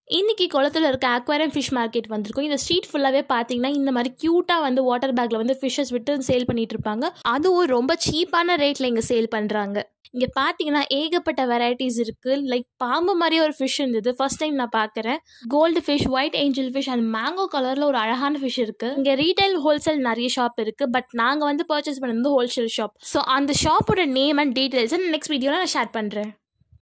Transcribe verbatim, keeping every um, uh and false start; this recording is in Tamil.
இன்னைக்கு குளத்துல இருக்க அக்வாரியம் ஃபிஷ் மார்க்கெட் வந்திருக்கும். இந்த ஸ்ட்ரீட் ஃபுல்லாவே பாத்தீங்கன்னா இந்த மாதிரி கியூட்டா வந்து வாட்டர் பேக்ல வந்து ஃபிஷஸ் விட்டு சேல் பண்ணிட்டு இருப்பாங்க. அதுவும் ரொம்ப சீப்பான ரேட்ல இங்க சேல் பண்றாங்க. இங்க பாத்தீங்கன்னா ஏகப்பட்ட வெரைட்டிஸ் இருக்கு. லைக் பாம்பு மாதிரி ஒரு ஃபிஷ் இருந்தது, ஃபர்ஸ்ட் டைம் நான் பாக்குறேன். Gold fish, white angel fish and mango கலர்ல ஒரு அழகான ஃபிஷ் இருக்கு. இங்க ரீட்டைல் ஹோல்சேல் நிறைய ஷாப் இருக்கு. பட் நாங்க வந்து பர்ச்சேஸ் பண்ணது ஹோல்சேல் ஷாப். ஸோ அந்த ஷாப்போட நேம் அண்ட் டீடைல்ஸ் நெக்ஸ்ட் வீடியோல நான் ஷேர் பண்றேன்.